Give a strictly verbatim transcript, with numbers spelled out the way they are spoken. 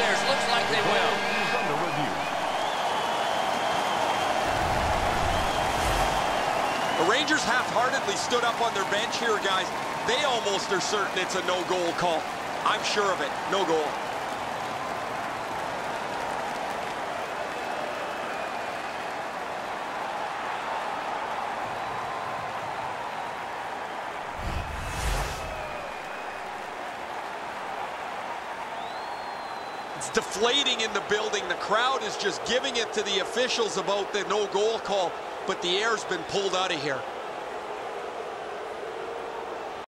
upstairs. Looks like they will. The Rangers half-heartedly stood up on their bench here, guys. They almost are certain it's a no-goal call. I'm sure of it. No goal. It's deflating in the building. The crowd is just giving it to the officials about the no-goal call, but the air's been pulled out of here.